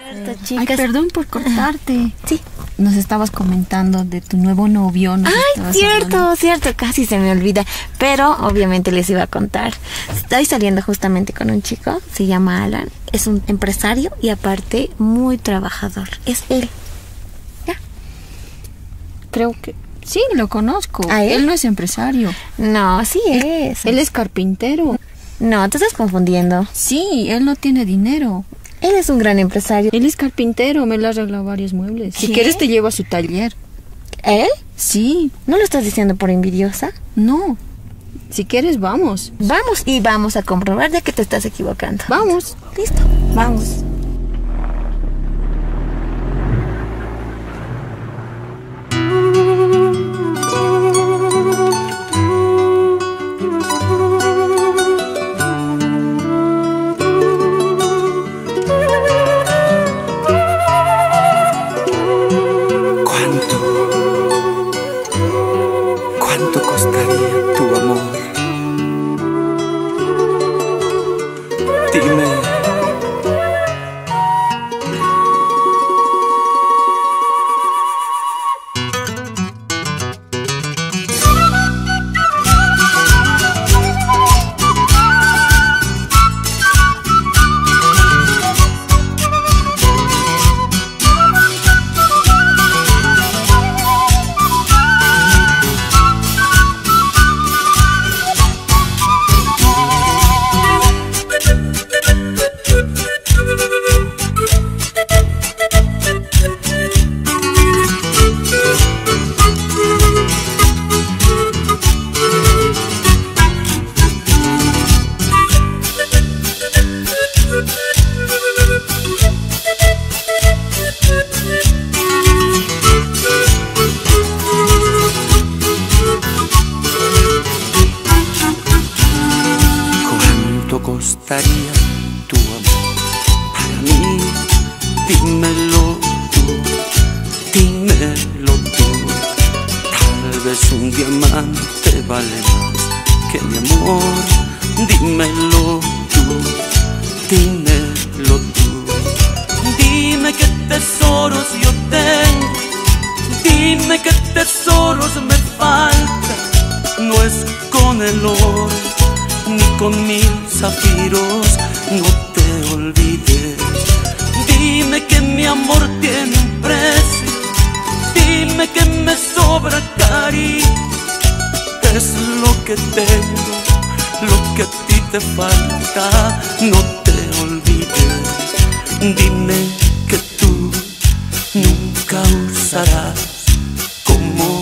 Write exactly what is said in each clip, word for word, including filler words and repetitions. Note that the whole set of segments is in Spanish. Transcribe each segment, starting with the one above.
Cierto, Ay, perdón por cortarte. Sí. Nos estabas comentando de tu nuevo novio. Nos Ay, cierto, hablando. cierto, casi se me olvida. Pero obviamente les iba a contar. Estoy saliendo justamente con un chico, se llama Alan. Es un empresario y aparte muy trabajador. Es él. ¿Ya? Creo que sí, lo conozco. ¿Ah, él? Él no es empresario. No, sí es. Él es carpintero. No, te estás confundiendo. Sí, él no tiene dinero. Él es un gran empresario. Él es carpintero, me le ha arreglado varios muebles. Si ¿Qué? quieres te llevo a su taller. ¿Él? Sí. ¿No lo estás diciendo por envidiosa? No. Si quieres, vamos. Vamos y vamos a comprobar de que te estás equivocando. Vamos. Listo, vamos. ¿Cuánto costaría tu amor? Dime. Costaría tu amor para mí? Dímelo tú, dímelo tú. Tal vez un diamante vale más que mi amor. Dímelo tú, dímelo tú. Dime qué tesoros yo tengo, dime qué tesoros me faltan. No es con el oro ni con mil zafiros, no te olvides. Dime que mi amor tiene un precio, dime que me sobra cariño. Es lo que tengo, lo que a ti te falta, no te olvides. Dime que tú nunca usarás como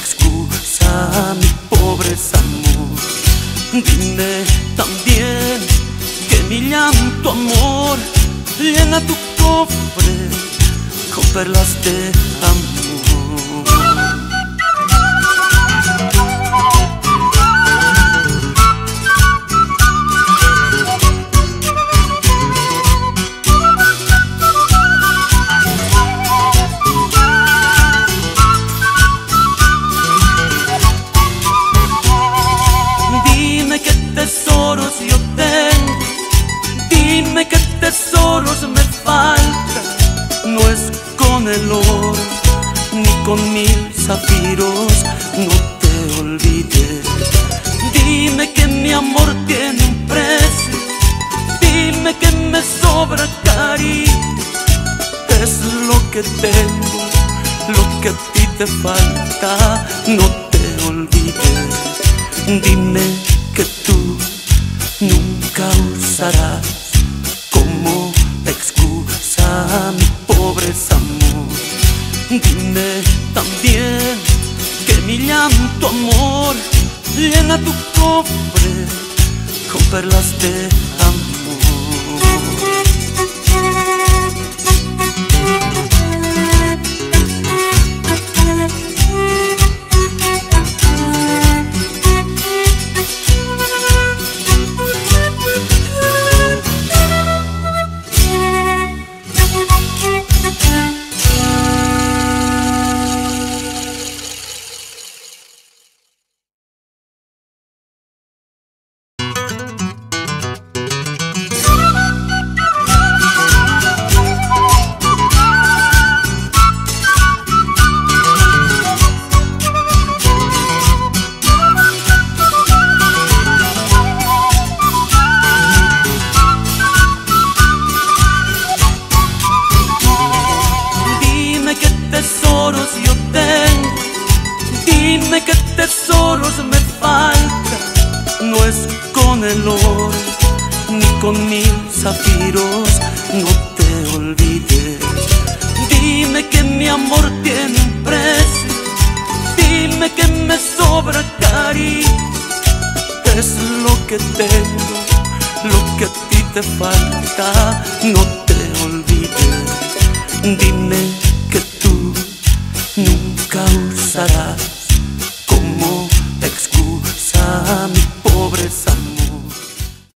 excusa mi pobreza amor. Dime también que mi llanto amor llena tu cofre con perlas de amor. Tesoros yo tengo, dime qué tesoros me faltan. No es con el oro ni con mil zafiros, no te olvides. Dime que mi amor tiene un precio, dime que me sobra cariño. Es lo que tengo, lo que a ti te falta, no te olvides. Dime que tú nunca usarás como excusa mi pobreza amor. Dime también que mi llanto amor llena tu cofre con perlas de amor. tesoros me falta, no es con el oro ni con mil zafiros, no te olvides. Dime que mi amor tiene un precio, dime que me sobra cariño. Es lo que tengo, lo que a ti te falta, no te olvides. Dime que tú nunca usarás